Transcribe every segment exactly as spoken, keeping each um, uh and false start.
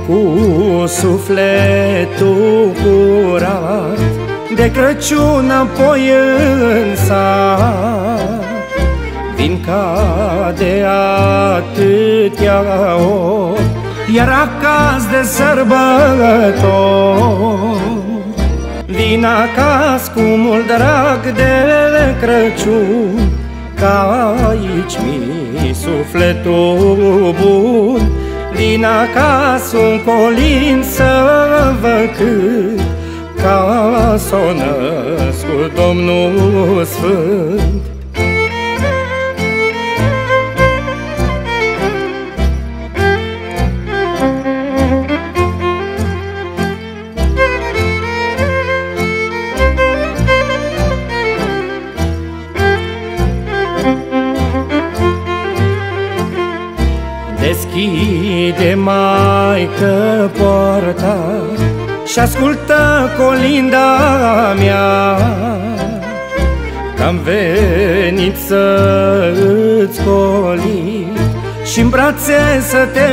cu sufletul curat de Crăciun apoi în sat. Vin ca de atâtea ori, iar acasă de sărbători. Vin acasă cu mult drag de Crăciun, ca aici mi sufletul bun. Vin acasă un colin să vă cânt, ca s-o născut Domnul Sfânt. Deschide, Maică, poarta și ascultă colinda mea, că-am venit să-ți colin și-n brațe să te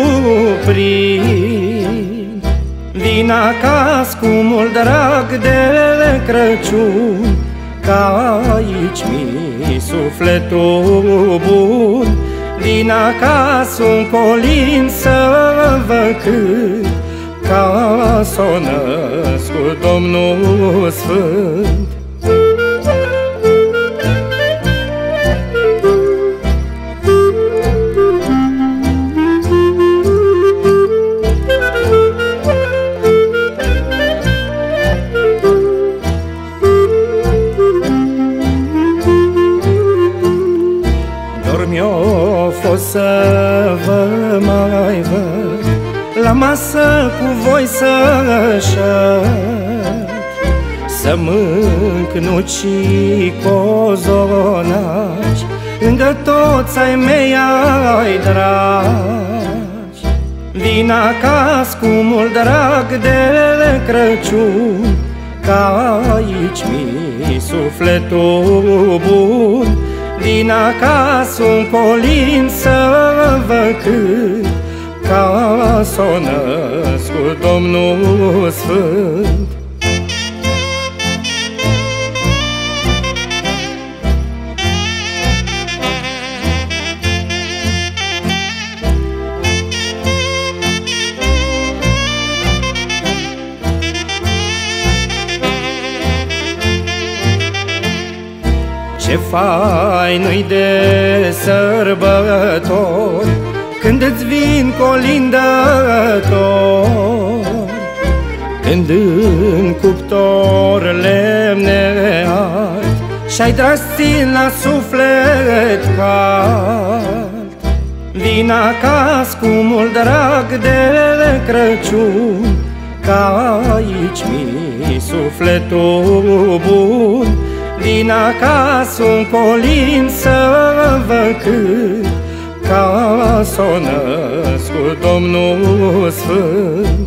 cuprind. Vin acasă cu mult drag de Crăciun, ca aici mi sufletul bun. Vin acasă un colin să vă cânt, ca s-o născut Domnul Sfânt. Mi-o fost să vă mai văd la masă cu voi să șed, să mânc nuci și cozonaci lângă toți ai mei ai dragi. Vin acasă cu mult drag de Crăciun, ca aici mi sufletul bun. Vin acasă un colin să vă cânt, ca s-o născut Domnul Sfânt. Ce fain-i de sărbători când îți vin colindători, când în cuptor lemne ard și-ai drastin la suflet cald. Vin acasă cu mult drag de Crăciun, ca aici mi sufletul bun. Vin acasă un colin să vă cânt, ca s-o născut Domnul Sfânt.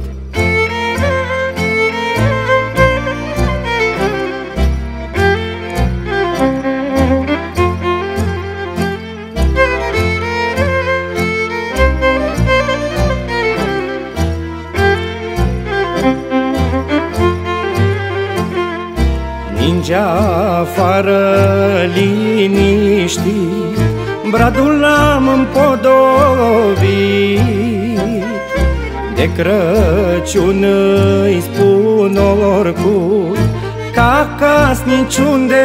Ninge afară liniștit, bradul l-am împodobit. De Crăciun îi spun oricui, ca acasă niciunde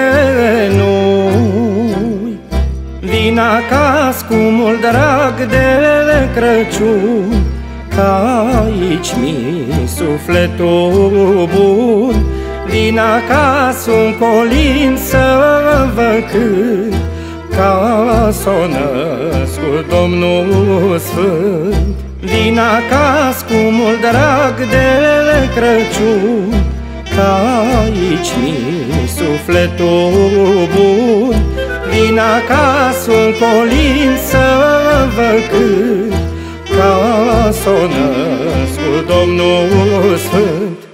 nu-i. Vin acasă cu mult drag de Crăciun, ca aici mi sufletul bun. Vin acasă un colin să vă cânt, ca s-o născut Domnul Sfânt. Vin acasă cu mult drag de Crăciun, ca aici mi sufletul bun. Vin acasă un colin să vă cânt, ca s-o născut Domnul Sfânt.